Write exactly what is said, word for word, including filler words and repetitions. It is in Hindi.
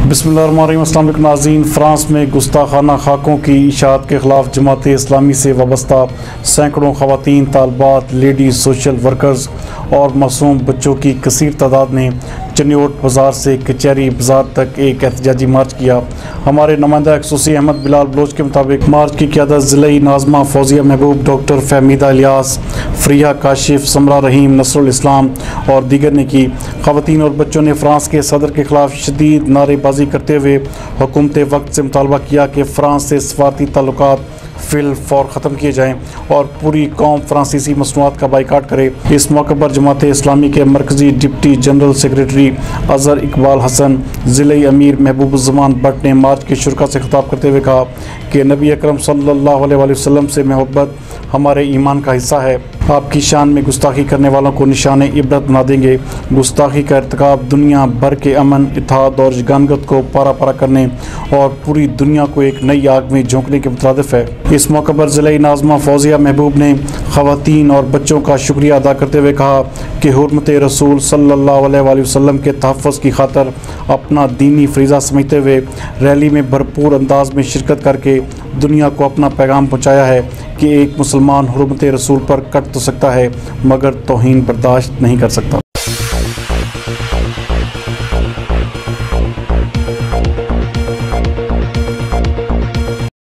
बिस्मिल्लाहिर्रहमानिर्रहीम। अस्सलाम वालेकुम नाज़रीन। फ्रांस में गुस्ताखाना खाकों की इशाअत के ख़िलाफ़ जमात इस्लामी से वाबस्ता सैकड़ों ख़वातीन, तालबात, लेडीज़, सोशल वर्कर्स और मासूम बच्चों की कसीर तादाद ने चनियोट बाज़ार से कचहरी बाज़ार तक एक एहतजाजी मार्च किया। हमारे नुमाइंदा खसूसी अहमद बिलाल बलोच के मुताबिक मार्च की क़यादत ज़िले नाज़मा, फौजिया महबूब, डॉक्टर फहमीदा इलियास, फ़रिया काशिफ, समरा रहीम, नसरुल इस्लाम और दीगर ने की। ख़वातीन और बच्चों ने फ्रांस के सदर के ख़िलाफ़ शदीद नारेबाजी करते हुए हुकूमत वक्त से मुतालबा किया कि फ़्रांस से सफारती ताल्लुकात फिल फौर ख़त्म किए जाएँ और पूरी कौम फ्रांसीसी मसनूआत का बाइकाट करे। इस मौके पर जमात इस्लामी के मरकज़ी deputy general secretary Azhar Iqbal Hasan, ज़िले अमीर महबूबुज़्ज़मान भट्ट ने मार्च के शुरका से खिताब करते हुए कहा कि नबी अकरम सल्लल्लाहु अलैहि वसल्लम से मोहब्बत हमारे ईमान का हिस्सा है। आपकी शान में गुस्ताखी करने वालों को निशान इबरत बना देंगे। गुस्ताखी का इर्तिकाब दुनिया भर के अमन, इत्तेहाद और यगानगत को पारा पारा करने और पूरी दुनिया को एक नई आग में झोंकने के मुतरादिफ है। इस मौके पर ज़िले नाज़मा फौजिया महबूब ने ख़वातीन और बच्चों का शुक्रिया अदा करते हुए कहा कि हुर्मत रसूल सल्लल्लाहु अलैहि वसल्लम के तहफ़्फ़ुज़ की खातर अपना दीनी फ़रीज़ा समझते हुए रैली में भरपूर अंदाज में शिरकत करके दुनिया को अपना पैगाम पहुँचाया है कि एक मुसलमान हुर्मत रसूल पर कट तो सकता है मगर तौहीन बर्दाश्त नहीं कर सकता।